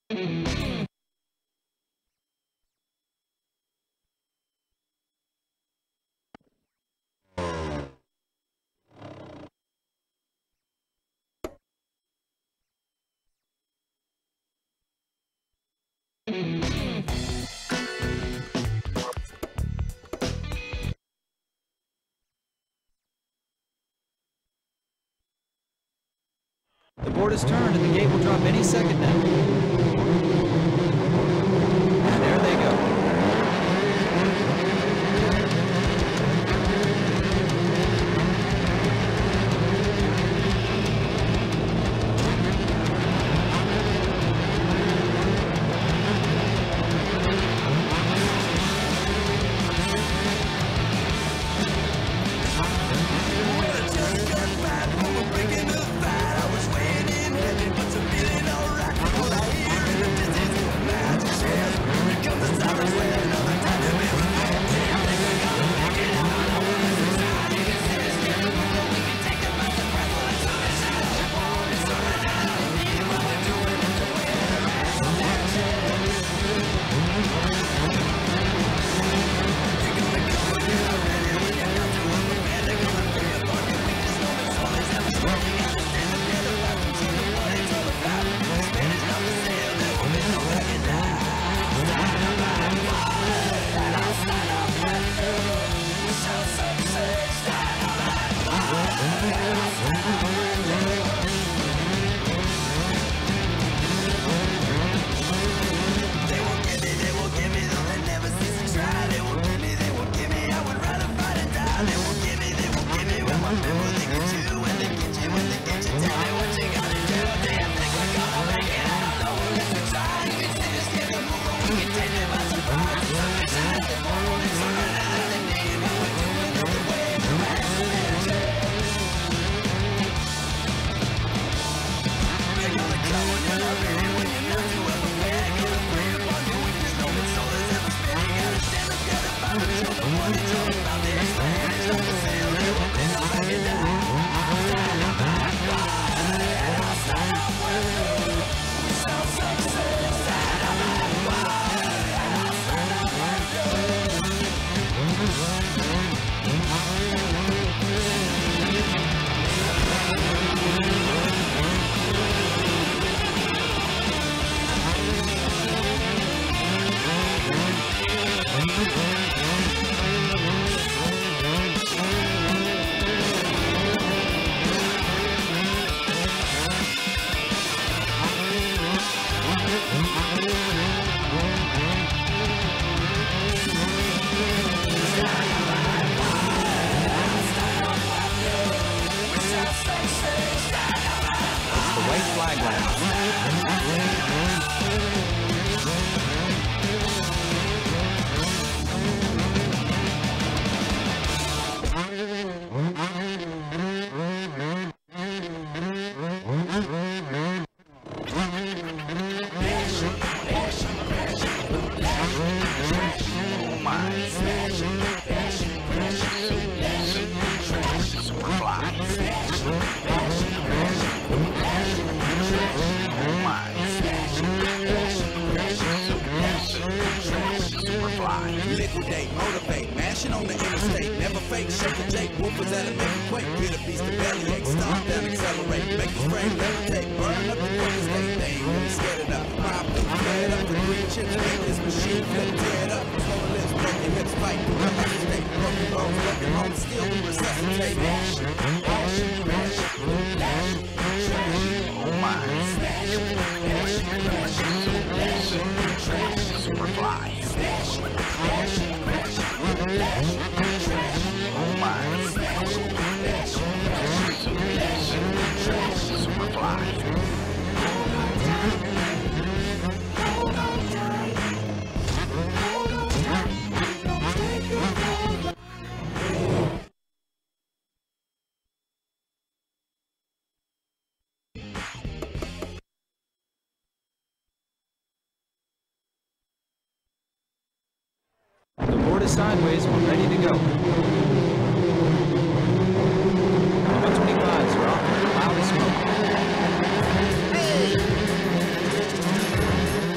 The board is turned and the gate will drop any second now. And there they go. Liquidate, motivate, mashing on the interstate. Never fake, shake a Jake, whoopers that'll make you quake. Get a beast of bellyache, stomp down, accelerate. Make the spray, levitate, burn up the fucking state. They ain't really scared enough. Pop them, fed up, the green chips, make this machine flip, tear it up. Slow lips, break your hips, fight, do the other state. Broken bones, broken home, still we resuscitate. Action, action, action, action, oh my. Smash, action, action, action, Superfly. Oh my. Superfly. The board is sideways and we're ready to go. The 125s are off in a cloud of smoke.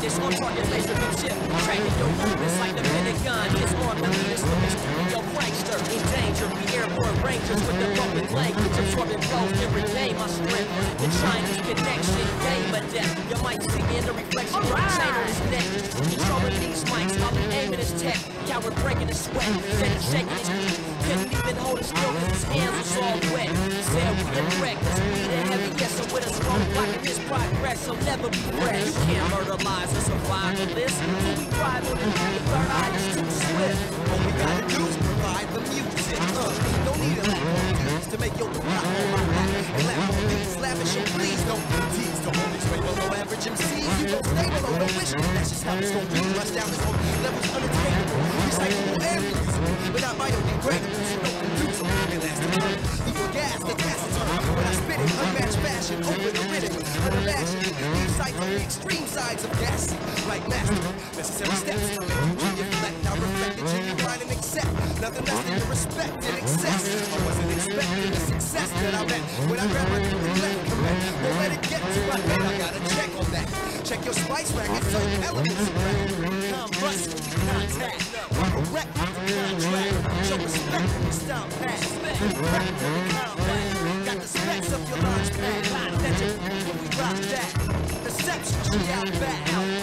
this on-target laser beam ship. Tracking your movements like the Pentagon. It's on the leaders looking stupid, yo prankster. In danger, we airborne rangers with the bumping language. Absorbing blows to regain my strength. The Chinese connection, game or death. You might see me in the reflection of a chain on his neck. Controlling these mics while he aiming his tech. Coward breaking his sweat, steady shaking his couldn't even hold it still cause his hands was all wet. He said we a threat cause we the heavy, yes, so with us wrong blocking his progress, so never be fresh. You can't murder lives or survive on this. When we drive on the third eye is too swift. All we gotta do is provide the music. Don't need a lack of views to make your rock on my back. And laugh on these lavish and please don't tease. The only way below average MCs. You gon' stay below no wish. That's just how it's gon' be. Rush down this whole levels unattainable. Recyclable and reusable, but not biodegradable. So don't confuse them. It lasts eternity. Leave your gas, the gas is on. When I spit it, unmatched fashion, open the rhythm. Unimagined. These sides on the extreme sides of gassing. Like mastery, necessary steps to make you reflect. Now reflect the genuine and accept. Nothing less than your respect and excess. I wasn't expecting the success that I met when I grabbed my left correct. Won't let it get to my head, I gotta check on that. Check your spice rack and certain elements of rap. Combust, contact, correct the contract. Show respect when you stomp past. Correct the combat. Got the specs of your launch pad. That you when we rock that. Deception, she out back.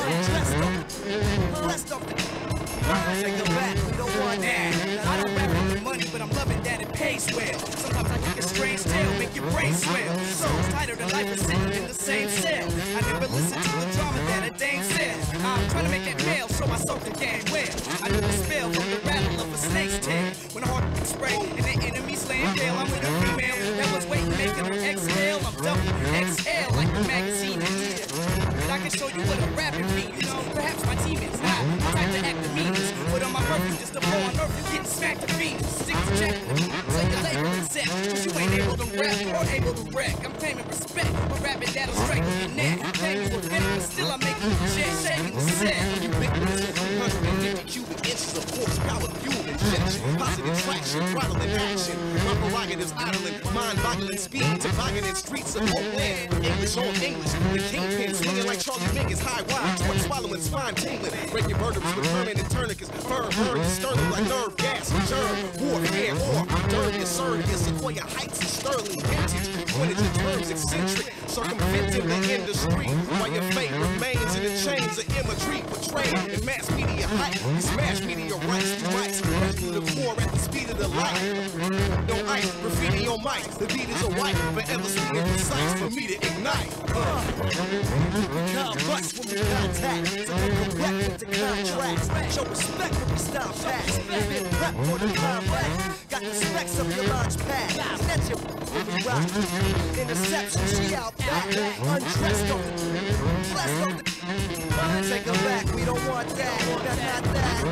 Blessed off the take it back, we don't want that. I don't rap for the money, but I'm loving that it pays well. Sometimes I kick a strange tale, make your brain swell. Souls tighter than life is sitting in the same cell. I never listen to the drama that a dame says. I'm trying to make that mail, so I soak the game well. I know the spell from the rattle of a snake's tail. When a heart spray and the enemy's laying pale, I'm with a female that was waiting, making her exhale. I'm WXL like the magazine idea. But I can show you what a rapping means. Perhaps my team is not the type to act the meanest. Put on my perfume just to blow on earth, you getting smacked to Venus. Stick to check, so your label is set. Cause you ain't able to rap or able to wreck. I'm claiming respect, but rapping that'll strike your neck. Claim you were fit, but still I'm making you shit, shaking the set. Ubiquitous, 150 cubic inches of horsepower, fuel injection. Positive traction, throttle in action. My prerogatives idling, mind-boggling speed. Tobogganing streets of Oakland. English on English, the kingpin swinging like Charlie Mingus. High wide, torch swallowing, spine tingling. Breaking vertebrates with permanent tourniquets. Firm, burn, sterling like nerve gas. Germ, warfare, or dirty, assertive. Sequoia heights and sterling vintage. Pointage in terms eccentric. Circumventing the industry. While your fate remains in the chains of imagery. Portrayed in mass media hype. You smash meteorites through mics. Right through the core at the speed of the light. No ice, graffiti on mic. The beat is a white. Forever sweet and precise for me to ignite. Combust when we contact. So come correct with the contracts. Show respect when we stop past. Been prep for the combat. Got the specs of your launch pad. Snatch your when we rock. Interception, she out back. Undressed on the blessed on the take her back, we don't want that. Not that.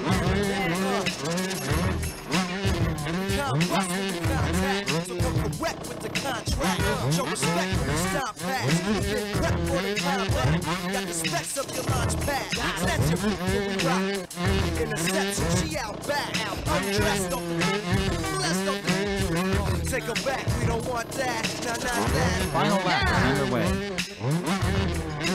Combust when we contact. So come correct with the contract. Show respect when we stop past. Been prep for the combat. Got the specs of your launch pad. Snatch your when we rock. Interception, she out back. Undressed on the blessed on the take her back, we don't want that. Not that. Final lap is underway.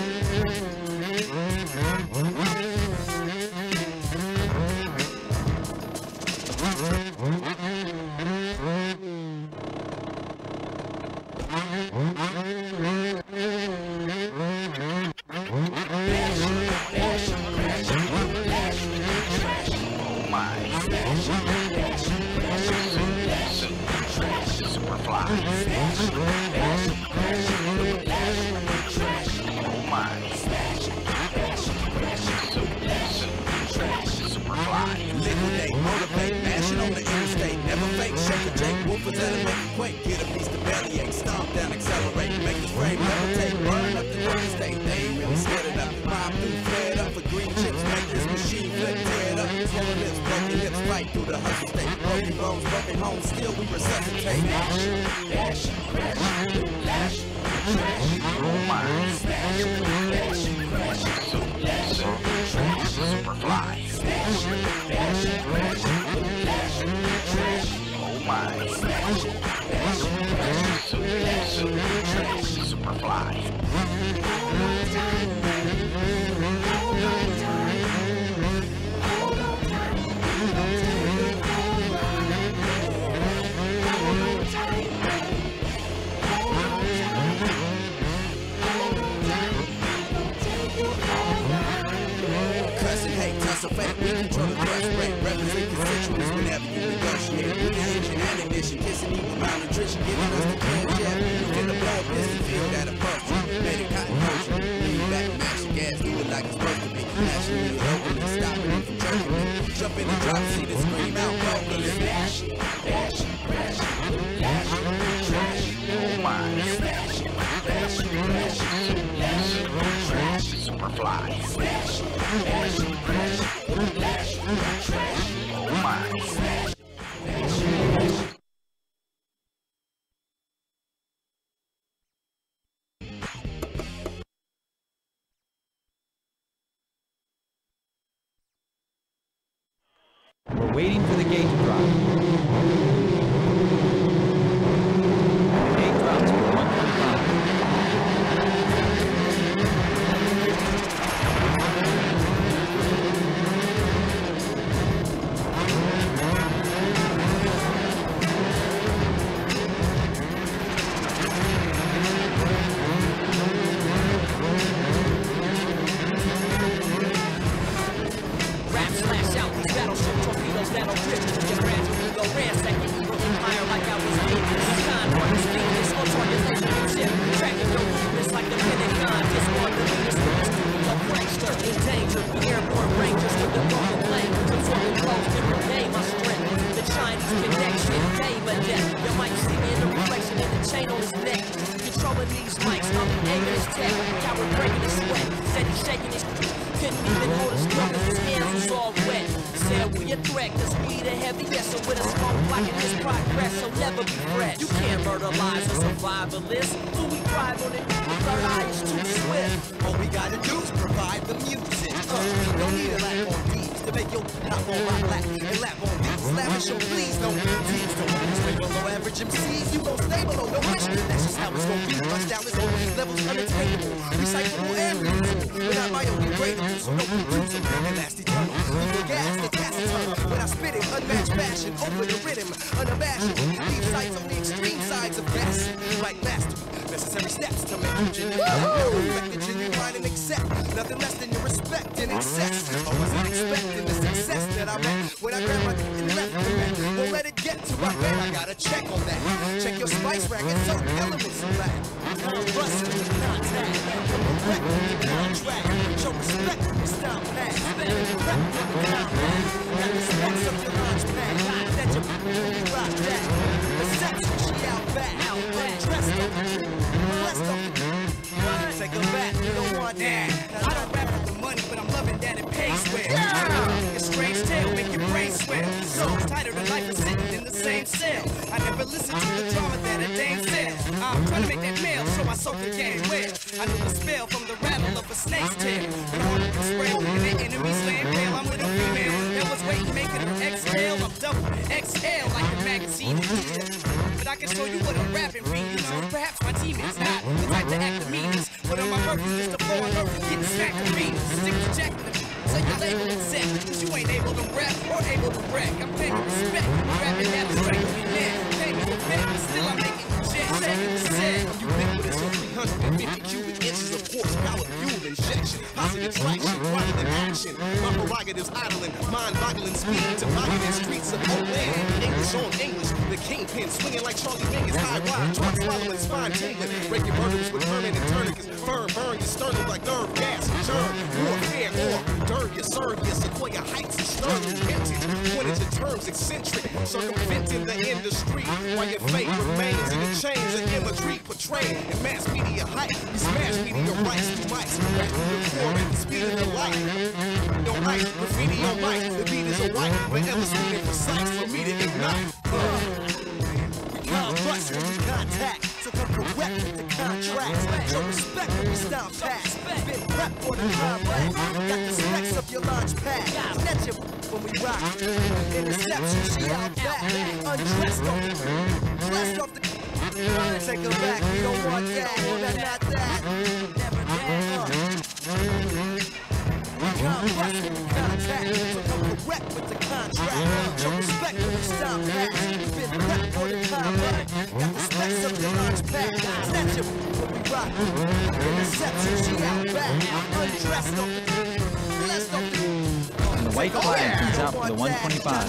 Liquidate, motivate, mashing on the interstate. Never fake, shake a Jake, woofers that'll make you quake. Get a piece of bellyache, stomp down, accelerate. Make the frame levitate, burn up the dirty state. They ain't really scared enough. Mob through, flared up for green chips. Make this machine flip, tear it up. Swollen lips, broken hips, right through the hustle state. Broken bones, broken homes, still we resuscitate. Dash, dash, crash, lash, trash, oh my. Smash, dash, crash, lash, trash, Superfly. Smash, dash, crash, lash, trash, oh my. Smash, dash, crash, lash, trash, Superfly. fact, we control the thrust rate. Represent constituents whenever you negotiate. We engine and ignition, kissing even malnutrition, giving us the clean jet. You finna blow a business field at a puff. Made it cotton motion. Lean back, mash your gas, do it like it's supposed to be. Mashing it locally, stopping it from jerking me. Jump in the drop seat and scream out vocally. Smash it, bash it, crash it, lash it, trash it. Oh my. Smash it, bash it, crash it, lash it, trash it. Superfly. Smash it, bash it, crash it, lash it, trash it. Oh my. Smash it, bash it, crash it. We're waiting for the gate to drop. The gate drops for 125. That'll grip your gradually go ransacking your empire like I was David. Time for the speedless on target relationship. Tracking your movements like the Pentagon. Just one of the leaders from the studio prankster. In danger, the airborne rangers with the broken language. Absorbing close to regain my strength. The Chinese connection, game or death. You might see me in the reflection in the chain on his neck. Controlling these mics, I'm aiming his tech. Coward breaking his sweat. Said he's shaking his couldn't even hold his throat cause his hands was all wet. Said we a threat cause we the heaviest. So with a smoke blocking this progress, so never be fresh. You can't murder lives or survivalists. Who we drive on it, third eye is too swift. All we gotta do is provide the music. Don't need a lap on these to make your lap on my lap and lap on these. Lavish or please, don't tease. Don't stay below average MCs. You gon' stay below, no wish. That's just how it's gon' be. Bust down this whole levels unattainable. Recyclable and reusable. We're not biodegradable, so no producer. And last eternal. Leave your gas, the gas eternal. When I spit it, unmatched fashion, open the rhythm, unabashed. Leave sights on the extreme sides of gas. Like mastery, necessary steps to make you genuine. Respect the genuine and accept nothing less than your respect and excess. I wasn't expecting the success that I met when I grabbed my and left the mat. Won't let it get to my bed, I gotta check on that. Check your spice rack and certain elements of that. Bustin' the contact, correct the contract. Show respect when you stop past. Rep with the compact. Got the specs of your launch pad. That you rock that. The sex when she out back. Dressed up, blessed up. Take her back, you don't want that. I don't rap for the money, but I'm loving that it pays well. A strange tale, make your brain swell. Soul's tighter than life is sitting in the same cell. I never listen to the drama that a dame says. I'm trying to make that mail, so I soak the game well. I know the spell from the rattle of a snake's tail. But I'm on the spray, and the enemy's laying pale. I'm with a female that was waiting, making her exhale. I'm double XL like a magazine. But I can show you what a rapping means. Perhaps my team is not the type to act the meanest. But on my purpose is to flow on earth and get smacked to me. Stick to Jack in the so you label it set. Cause you ain't able to rap or able to wreck. I'm paying respect. Rapping abstract to be net. Paying the vet, but still I'm making jet. Saving the set. Ubiquitous on 350 cubic inches of horsepower fuel injection. Positive traction, rather than action. My prerogatives idling, mind-boggling speed. Toboggan in streets of Oakland. English on English. The kingpin swinging like Charlie Mingus. High ride, truck swallowing, spine tingling. Breaking murders with permanent tourniquets. Burn your sternum like nerve gas. Germ, warfare, or dirty, serve your Sequoia Heights and sterling vintage. Pointed to terms eccentric, circumventing the industry. While your fate remains in the chains of imagery portrayed in mass media hype. You smash media rights through mics. Rap through the core at the speed of the light. No ice, graffiti on mic. The beat is a white, forever sweet and precise for me to ignite. We can't bust when we contact. So come correct with the contract. Show respect when we stop past. Been rep for the combat. Got the specs of your launch pad. Snatch it when we rock. Interception, she out back. Undressed off the blessed off the take her back, we don't want that. Not that. Never that. We can't bust when we contact. So come correct with the contract. Show respect when we stop past. Been rep for the combat. Got the specs of your launch pad. Snatch it when we rock. Interception, she out back. Undressed off the blessed off the white flag comes out for the 125.